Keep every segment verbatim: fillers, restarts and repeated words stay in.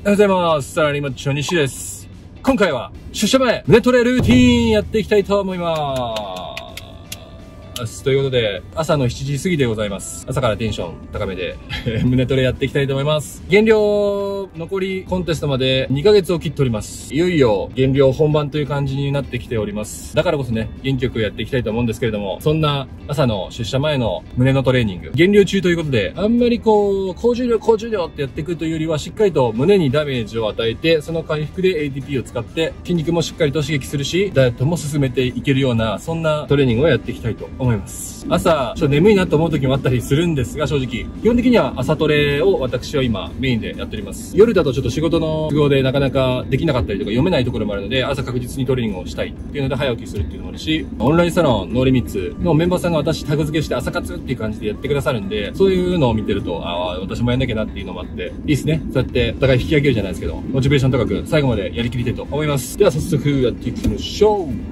おはようございます。サラリーマッチョ西です。今回は出社前胸トレルーティーンやっていきたいと思います。ということで、朝のしちじ過ぎでございます。朝からテンション高めで胸トレやっていきたいと思います。減量残りコンテストまでにかげつを切っております。いよいよ減量本番という感じになってきております。だからこそね、元気よくやっていきたいと思うんですけれども、そんな朝の出社前の胸のトレーニング、減量中ということで、あんまりこう、高重量高重量ってやっていくというよりは、しっかりと胸にダメージを与えて、その回復で エーティーピー を使って筋肉もしっかりと刺激するし、ダイエットも進めていけるような、そんなトレーニングをやっていきたいと思います。朝、ちょっと眠いなと思う時もあったりするんですが、正直。基本的には朝トレを私は今メインでやっております。夜だとちょっと仕事の都合でなかなかできなかったりとか読めないところもあるので、朝確実にトレーニングをしたいっていうので早起きするっていうのもあるし、オンラインサロンノーリミッツのメンバーさんが私タグ付けして朝活っていう感じでやってくださるんで、そういうのを見てると、ああ、私もやんなきゃなっていうのもあって、いいですね。そうやってお互い引き上げるじゃないですけど、モチベーション高く最後までやりきりたいと思います。では早速やっていきましょう。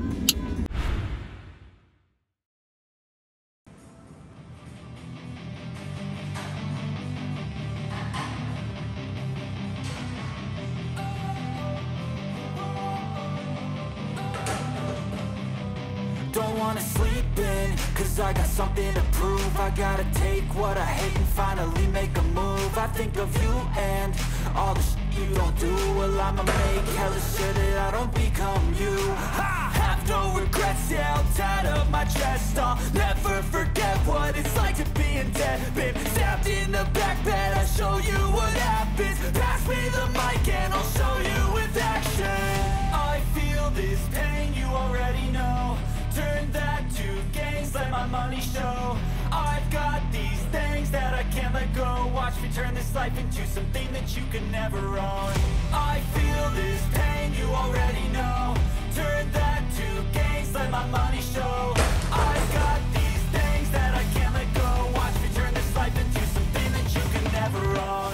Don't wanna sleep in, cause I got something to prove. I gotta take what I hate and finally make a move. I think of you and all the shit you don't do. Well, I'ma make hella sure that I don't become you. I have no regrets, yeah, I'll tie up my chest. I'll never forget what it's like to be in debt. Been stabbed in the back bed, I'll show you what happens. Pass me the mic and I'll show you with action. I feel this pain, you already know. Turn that to gains, let my money show. I've got these things that I can't let go. Watch me turn this life into something that you can never own. I feel this pain, you already know. Turn that to gains, let my money show. I've got these things that I can't let go. Watch me turn this life into something that you can never own.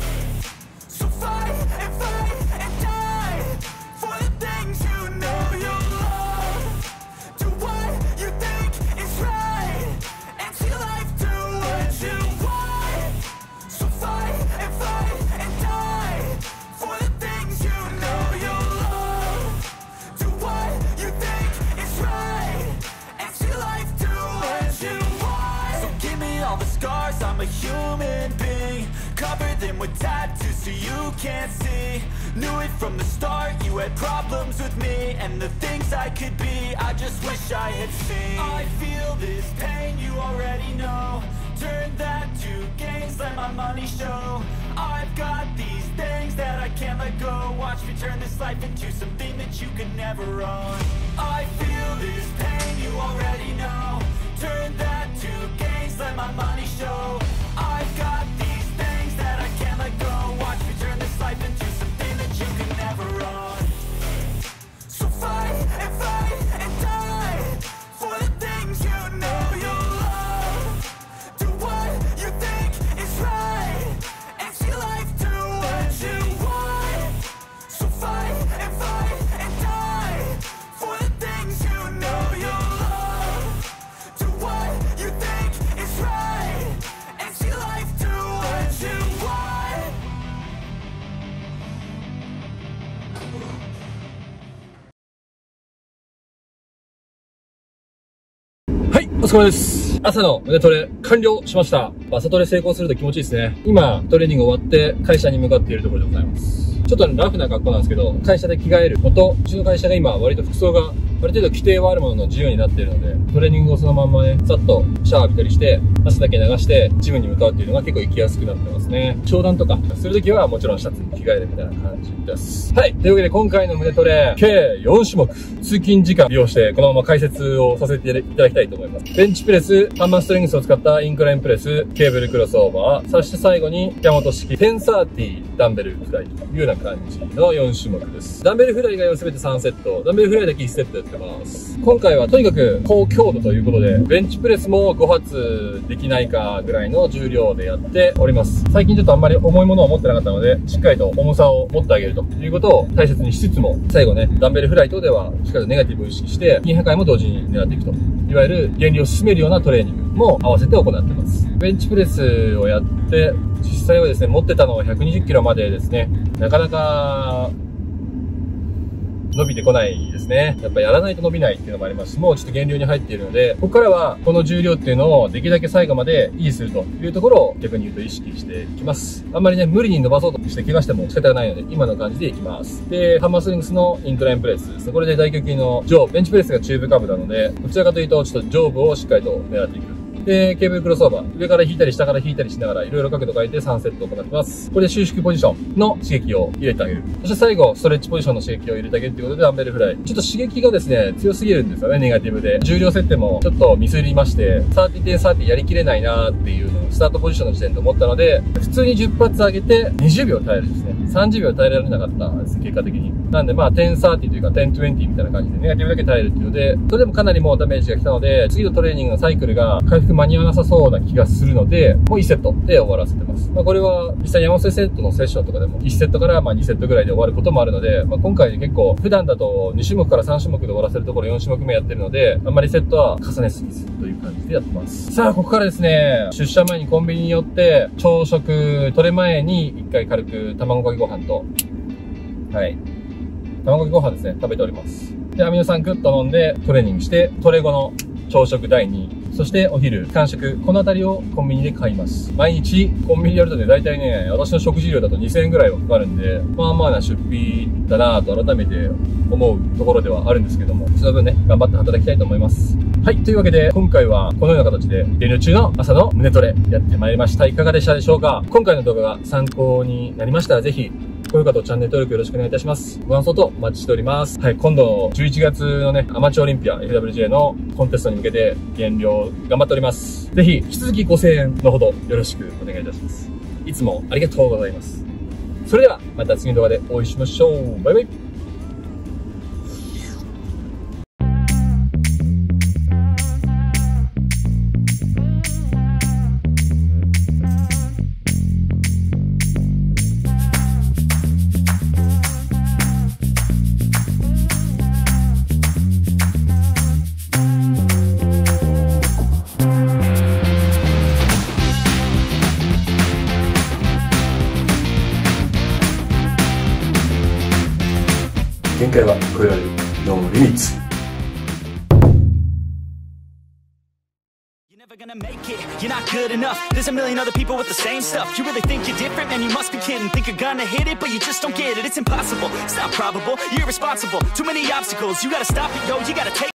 So fight and fight and die for the things you know you love. Do what you think is right, and see life do what you want. So fight and fight and die for the things you know you love. Do what you think is right, and see life do what you want. So give me all the scars, I'm a human being. Cover them with tattoos so you can't see. Knew it from the start, you had problems with me and the things I could be, I just wish I had seen. I feel this pain, you already know. Turn that to gains, let my money show. I've got these things that I can't let go. Watch me turn this life into something that you can never own. I feel this pain, you already know. Turn that to gains, let my money show. I've got these things that I can't let go. Watch me turn this life into something that you can never own. So fight and fight and die for the things you know you love. Do what you think is right, and see life do what you want. So fight and fight and die for the things you know you love. Do what you think is right, and see life do what you want. はい、お疲れ様です。朝の胸トレ完了しました。朝トレ成功すると気持ちいいですね。今、トレーニング終わって会社に向かっているところでございます。ちょっとね、ラフな格好なんですけど、会社で着替えるのと、うちの会社が今割と服装がある程度規定はあるものの自由になっているので、トレーニングをそのまんまね、さっとシャワー浴びたりして、汗だけ流して、ジムに向かうっていうのが結構行きやすくなってますね。商談とかするときはもちろんシャツに着替えるみたいな感じです。はい。というわけで今回の胸トレ、計よんしゅもく、通勤時間利用してこのまま解説をさせていただきたいと思います。ベンチプレス、ハンマーストリングスを使ったインクラインプレス、ケーブルクロスオーバー、そして最後に山本式じゅうさんじゅうダンベルフライというような感じのよんしゅもくです。ダンベルフライ以外は全てさんセット、ダンベルフライだけいちセットやってしてます。今回はとにかく高強度ということで、ベンチプレスもご発できないかぐらいの重量でやっております。最近ちょっとあんまり重いものを持ってなかったので、しっかりと重さを持ってあげるということを大切にしつつも、最後ね、ダンベルフライ等ではしっかりとネガティブを意識して、筋破壊も同時に狙っていくと。いわゆる減量を進めるようなトレーニングも合わせて行ってます。ベンチプレスをやって、実際はですね、持ってたのはひゃくにじゅっキロまでですね、なかなか、伸びてこないですね。やっぱやらないと伸びないっていうのもありますし、もうちょっと減量に入っているので、ここからはこの重量っていうのをできるだけ最後まで維持するというところを逆に言うと意識していきます。あんまりね、無理に伸ばそうとして怪我しても仕方がないので、今の感じでいきます。で、ハンマースリングスのインクラインプレスですね。これで大胸筋の上、ベンチプレスがチューブカブなので、どちらかというとちょっと上部をしっかりと狙っていく。で、ケーブルクロスオーバー。上から引いたり下から引いたりしながら、いろいろ角度変えてさんセット行ってます。これで収縮ポジションの刺激を入れてあげる。そして最後、ストレッチポジションの刺激を入れてあげるということで、ダンベルフライ。ちょっと刺激がですね、強すぎるんですよね、ネガティブで。重量設定もちょっとミスりまして、さんじゅってんさんじゅうやりきれないなーっていうのをスタートポジションの時点で思ったので、普通にじゅっ発上げてにじゅうびょう耐えるですね。さんじゅうびょう耐えられなかったです、結果的に。なんでまあ、じゅうさんじゅうというかじゅうにじゅうみたいな感じでネガティブだけ耐えるっていうので、それでもかなりもうダメージが来たので、次のトレーニングのサイクルが回復間に合わなさそうな気がするので、もういちセットで終わらせてます。まあこれは実際山本セットのセッションとかでもいちセットからまあにセットぐらいで終わることもあるので、まあ今回結構普段だとに種目からさん種目で終わらせるところよん種目目やってるので、あんまりセットは重ねすぎずという感じでやってます。さあここからですね、出社前にコンビニに寄って朝食取れ前に一回軽く卵かけご飯と、はい。卵かけご飯ですね、食べております。で、アミノ酸グッと飲んでトレーニングして、トレ後の朝食だいに、そしてお昼、間食、このあたりをコンビニで買います。毎日コンビニでやるとね、だいたいね、私の食事量だとにせんえんぐらいはかかるんで、まあまあな出費だなぁと改めて思うところではあるんですけども、その分ね、頑張って働きたいと思います。はい、というわけで、今回はこのような形で、減量中の朝の胸トレやってまいりました。いかがでしたでしょうか？今回の動画が参考になりましたら、ぜひ、高評価とチャンネル登録よろしくお願いいたします。ご感想とお待ちしております。はい、今度のじゅういちがつのね、アマチュアオリンピア エフダブリュージェー のコンテストに向けて減量頑張っております。ぜひ、引き続きご声援のほどよろしくお願いいたします。いつもありがとうございます。それでは、また次の動画でお会いしましょう。バイバイ。限界は超えられる。ノーリミッツ。 You're never gonna make it, you're not good enough. There's a million other people with the same stuff. You really think you're different, man, you must be kidding. Think you're gonna hit it, but you just don't get it. It's impossible, it's not probable, you're irresponsible. Too many obstacles, you gotta stop it, yo, you gotta take